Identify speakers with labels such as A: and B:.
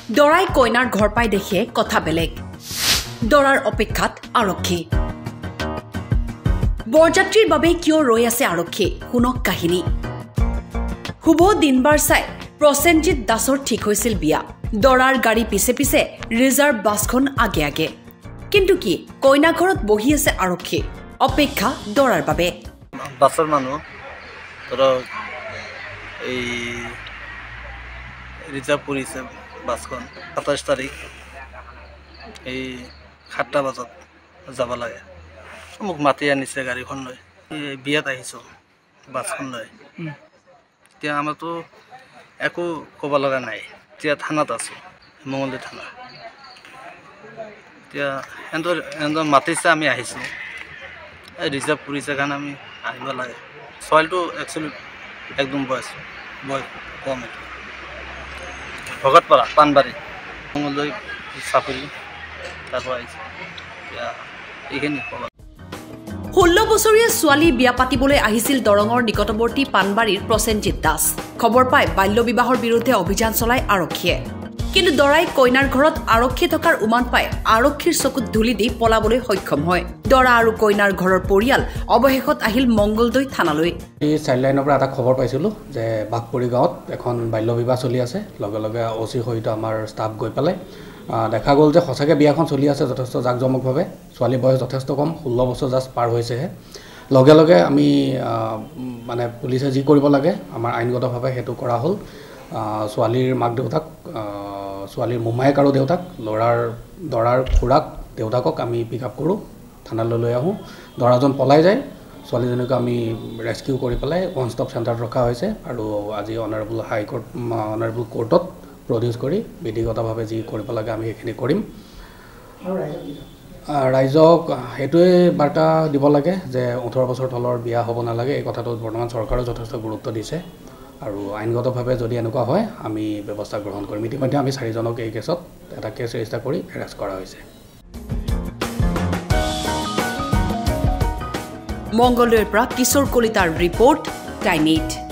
A: দৰাই কইনাৰ ঘৰ পাই দেখে কথা বেলেগ দৰাৰ অপেক্ষাত আৰক্ষী বৰযাত্ৰীৰ বাবে কিয় ৰৈ আছে আৰক্ষী শুনক কাহিনী শুভ দিনবাৰ চাই প্ৰসেনজিৎ দাসৰ ঠিক হৈছিল বিয়া দৰাৰ গাড়ী পিছে পিছে ৰিজাৰ্ভ বাছখন আগে আগে কিন্তু কি কইনা ঘৰত বহি আছে আৰক্ষী অপেক্ষা দৰাৰ বাবে
B: বাছৰ মানুহ ধৰক এই ৰিজাৰ্ভ কৰিছে বাছখন ২৭ তাৰিখ এই ৭টা বজাত যাব লাগে মোক মাতি আনিছে গাড়ীখন লৈ বিয়াত আহিছোঁ বাছখন লৈ এতিয়া আমাৰতো একো ক'ব লগা নাই এতিয়া থানাত আছোঁ মঙলদৈ থানা এতিয়া সিহঁতৰ মাতিছে আমি আহিছোঁ এই ৰিজাৰ্ভ কৰিছে কাৰণে আমি আহিব লাগে চইলটো একচুৱেলি একদম বয়স কম এইটো ভগতপাৰা পাণবাৰী মঙলদৈ চাপৰি তাৰ পৰা আহিছে এতিয়া এইখিনি ক'ব
A: 16 বছৰীয়া ছোৱালী বিয়া পাতিবলৈ আহিছিল দৰঙৰ নিকটৱৰ্তী পাণবাৰীৰ প্ৰসেনজিৎ দাস খবৰ পাই বাল্য বিবাহৰ বিৰুদ্ধে অভিযান চলাই আৰক্ষীয়ে কিন্তু দৰাই কইনাৰ ঘৰত আৰক্ষী থকাৰ উমান পাই আৰক্ষীৰ চকুত ধুলি দি পলাবলৈ সক্ষম হয় দৰা আৰু কইনাৰ ঘৰৰ পৰিয়াল অৱশেষত আহিল মংগলদৈ থানালৈ
C: এই চাইল্ডলাইনৰ পৰা এটা খবৰ পাইছিলোঁ যে বাঘপৰি গাঁৱত এখন বাল্য বিবাহ চলি আছে লগে লগে অচি সহিত আমাৰ ষ্টাফ গৈ পেলাই দেখা গ'ল যে সঁচাকৈ বিয়াখন চলি আছে যথেষ্ট জাকজমকভাৱে ছোৱালী বয়স যথেষ্ট কম 16 বছৰ জাষ্ট পাৰ হৈছেহে লগে লগে আমি মানে পুলিচে যি কৰিব লাগে আমাৰ আইনগতভাৱে সেইটো কৰা হ'ল ছোৱালীৰ মাক দেউতাক ছোৱালীৰ মোমায়েক আৰু দেউতাক দৰাৰ খুৰাক দেউতাকক আমি পিক আপ কৰোঁ থানালৈ লৈ আহোঁ দৰাজন পলাই যায় ছোৱালীজনীক আমি ৰেস্কিউ কৰি পেলাই ওৱান ষ্টপ চেণ্টাৰত ৰখা হৈছে আৰু আজি অনাৰেবল কোৰ্টত প্ৰডিউচ কৰি বিধিগতভাৱে যি কৰিব লাগে আমি সেইখিনি কৰিম ৰাইজক সেইটোৱে বাৰ্তা দিব লাগে যে 18 বছৰ তলৰ বিয়া হ'ব নালাগে এই কথাটোত বৰ্তমান চৰকাৰেও যথেষ্ট গুৰুত্ব দিছে আৰু আইনগতভাৱে যদি এনেকুৱা হয় আমি ব্যৱস্থা গ্ৰহণ কৰিম ইতিমধ্যে আমি 4জনক এই কেছত এটা কেছ ৰেজিষ্টাৰ কৰি এৰেষ্ট কৰা হৈছে
A: মংগলদৈৰ পৰা কিশোৰ কলিতাৰ ৰিপৰ্ট টাইম 8